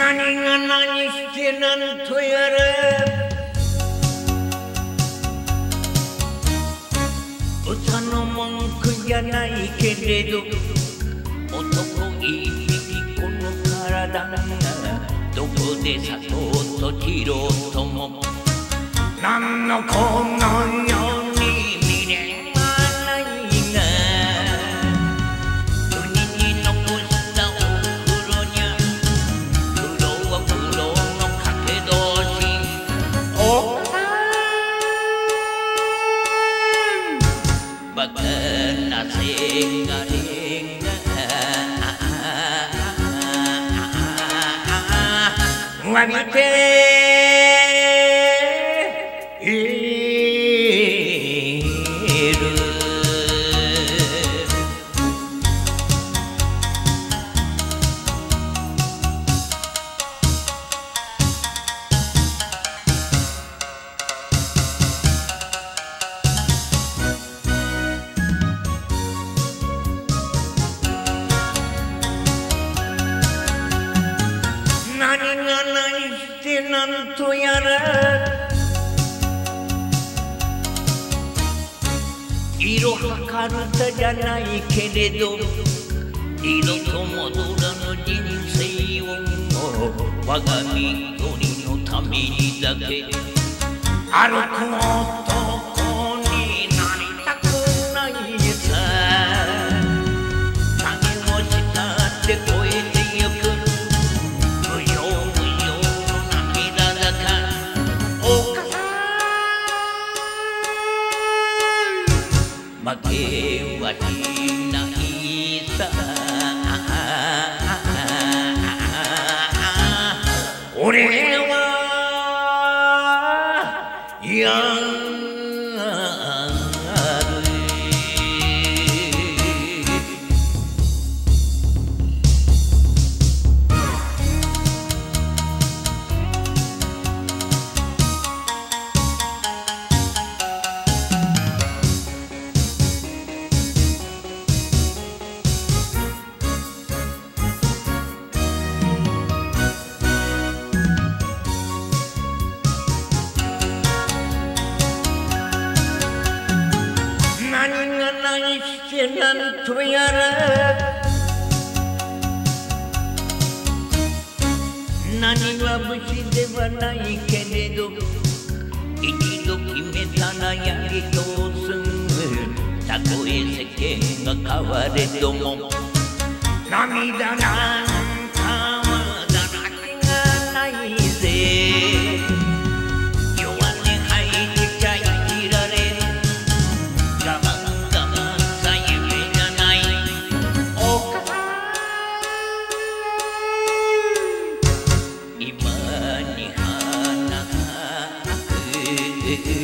何が何してなんとやら歌の文句じゃないけれど男一匹この体がどこで咲こうと散ろうとも何のこのように未練はないが国に残したお風呂にゃ苦労は苦労のかけどしおかんバカなせがれがわびて何が何してなんとやら色はかるたじゃないけれど二度と戻らぬ人生を我が身よりのためにだけ歩く男になりたくないさ影をしたって越えてゆく無用無用の涙だかお母さん負けはしないさ俺はや何が何してなんとやら何は武士ではないけれど一度決めたらやり通すたとえ世間が変われども涙なんかはだらけがないぜ弱音吐いてちゃいられる我慢我慢さ夢じゃないお母さん今に花咲く